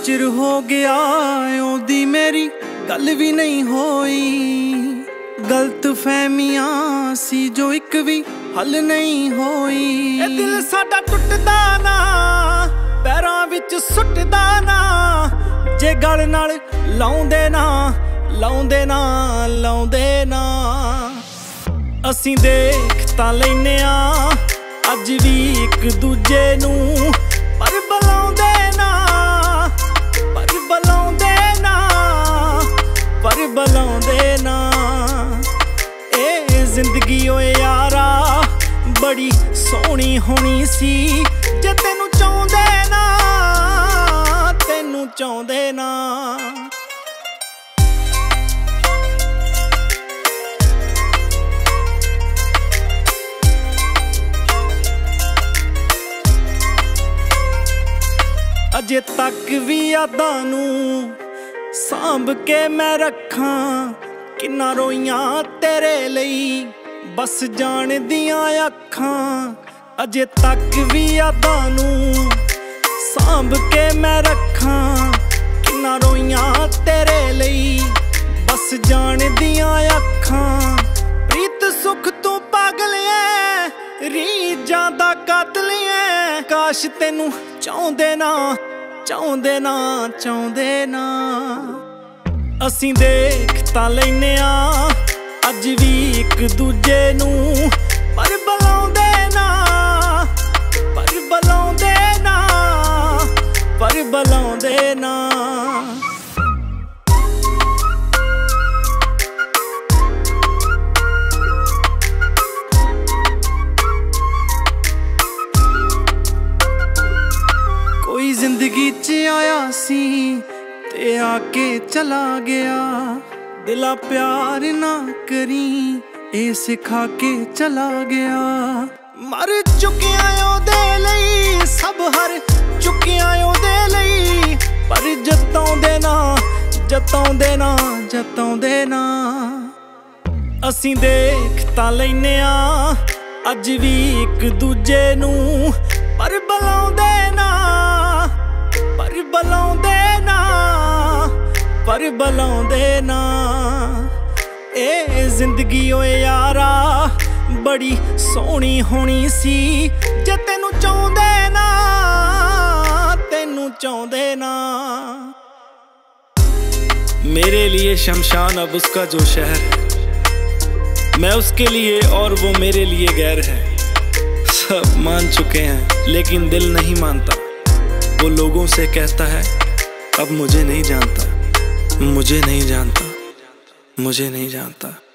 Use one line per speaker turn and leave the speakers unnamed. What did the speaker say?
चिर हो गया ओदी मेरी गल भी नहीं होई। गलत फहमियां सी जो एक भी हल नहीं होई। ए दिल साडा टुटदा ना पैरां विच सुटदा ना, जे गल नाल लाउंदे ना लाउंदे ना लाउंदे ना। असीं देख तां लैने आ अज भी एक दूजे नूं, पर बुलाउंदे ना पर बुलाउंदे ना पर बुलाउंदे ना। ए जिंदगी ओए यारा बड़ी सोहनी होनी सी, जे तेनू चाहुंदे ना तेनू चाहुंदे ना। अजे तक भी यादां नूं सांभ के मैं रखां, किन्ना रोइयां तेरे लई बस जान दियां अखां। अजे तक भी यादां नूं सांभ के मैं रखां, किन्ना रोइयां तेरे लई बस जान दियां अखां। प्रीत सुख तू पागल ऐ रीजां दा कातल ऐ, काश तेनू चाहुंदे ना चाहुंदे ना चाहुंदे ना। असीं देख तां लैने आ अज भी एक दूजे नूं, पर बुलाउंदे ना पर बुलाउंदे ना पर बुलाउंदे ना। कोई जिंदगी च आया सी ते आके चला गया, दिला प्यार ना करी ए सिखा के चला गया। मर चुकिया ओदे लई सब हर चुकिया ओदे लई, पर जताउंदे ना जताउंदे ना जताउंदे ना। असीं देख तां लैने आ अज भी एक दूजे नूं, पर बुलाउंदे ना पर बुलाउंदे ना पर बुलाउंदे ना। ए जिंदगी ओए यारा बड़ी सोहनी होनी सी, जे तेनू चाहुंदे ना तेनू चाहुंदे ना।
मेरे लिए शमशान अब उसका जो शहर है, मैं उसके लिए और वो मेरे लिए गैर है। सब मान चुके हैं लेकिन दिल नहीं मानता, वो लोगों से कहता है अब मुझे नहीं जानता मुझे नहीं जानता मुझे नहीं जानता।